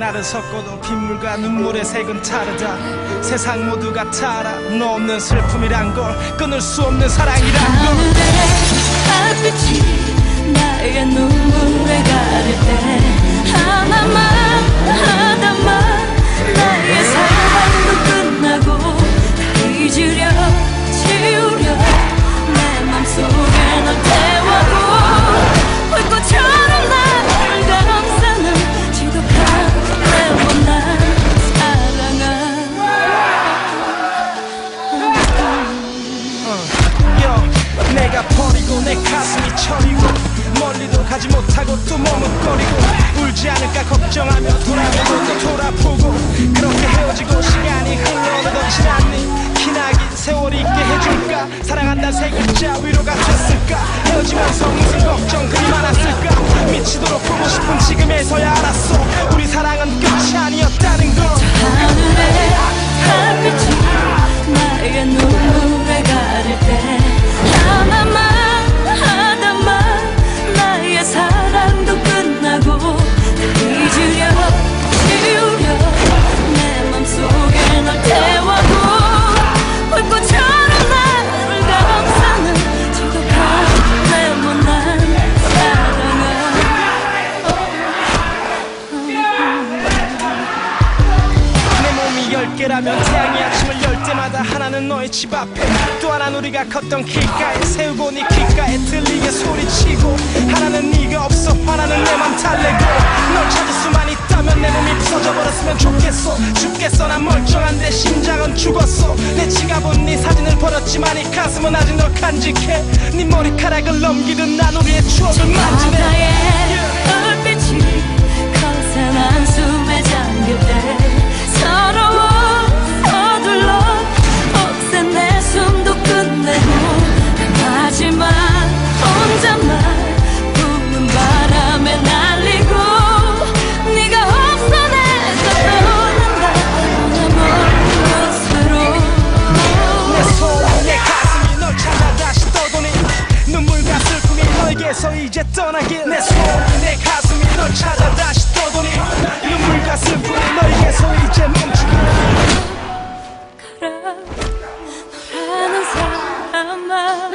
말을 섞어도 빗물과 눈물의 색은 다르다. 세상 모두가 다 알아. 너 없는 슬픔이란 걸, 끊을 수 없는 사랑이란 걸. 하늘의 햇빛이 나의 눈물에 가릴 때 하나만 나의 사랑도 끝나고 다 잊으려 지우려 내 맘속에 널 태워도 불꽃처럼 나를 감싸는 지독한 내 못난 사랑아. 내가 버리고 내 가슴이 저리고 멀리도 가지 못하고 또 머뭇거리고 울지 않을까 걱정하며 돌아보고 또 돌아보고 그렇게 헤어지고 시간이 흘러오던 지났니. 기나긴 세월이 있게 해줄까. 사랑한다는 세 글자 위로가 됐을까. 헤어지면서 무슨 걱정 그리 많았을까. 미치도록 보고 싶은 지금에서야 알았어. 우리 사랑은 끝이 아니었다는 걸. 하늘의 햇빛이 나의 눈물에 가릴 때 하나만 나의 사랑도 끝나고 다 잊으려 지우려 내 맘속에 널 태워도 불꽃처럼 나를 감싸는 지독한 내 못난 사랑아. 내 몸이 10개라면 태양이 아침을 열 때마다 하나는 너의 집 앞에, 또 하나는 우리가 걷던 길가에 세우고 네 귓가에 들리게 소리치고, 하나는 네가 없어 하나는 내 맘 달래고. 널 찾을 수만 있다면 내 몸이 부서져 버렸으면 좋겠어. 죽겠어 난 멀쩡한데 심장은 죽었어. 내 지갑은 네 사진을 버렸지만 이 가슴은 아직 널 간직해. 네 머리카락을 넘기듯 난 우리의 추억을 만지네. 바다의 불빛이 거센 한숨에 잠길 때 서러워 서둘러 억센 내 숨도 끝내고 마지막 혼잣말 부는 바람에 날리고 네가 없어 내가 떠난다 나 먼 곳으로. 내 손 내 가슴이 널 찾아 다시 떠도니 눈물과 슬픔이 너에게서 이제 떠나길. 내 손 내 가슴이 널 찾아 다시 떠도니 눈물과 슬픔이 너에게서 이제 멈추길. 너라는 사람아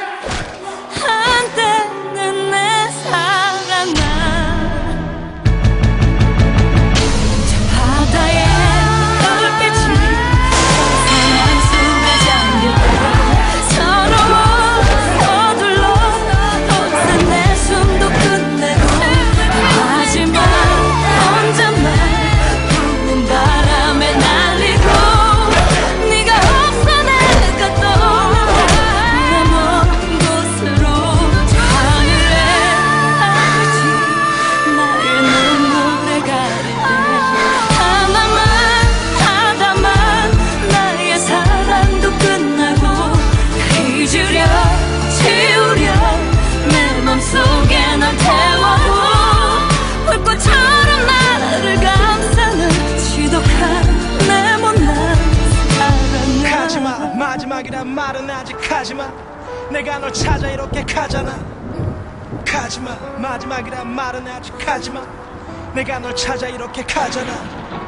한때는 내 사랑아. 저 바다의 불빛이 거센 한숨에 잠길 때 서러워 서둘러 억센 내 숨도 끝내고 마지막 혼잣말 부는 바람에 날리고 네가 없어 내가 떠난다 나 먼 곳으로. 하늘의 햇빛이 나의 눈물에 가릴 때 하나만 나의 사랑도 끝나고 다 잊으려 지우려 내 맘속에 널 태워도 불꽃처럼 나를 감싸는 지독한 내 못난 사랑아. 가지마 마지막이란 말은 아직 하지마. 내가 널 찾아 이렇게 가잖아. 가지마 마지막이란 말은 아직 하지마. 내가 널 찾아 이렇게 가잖아.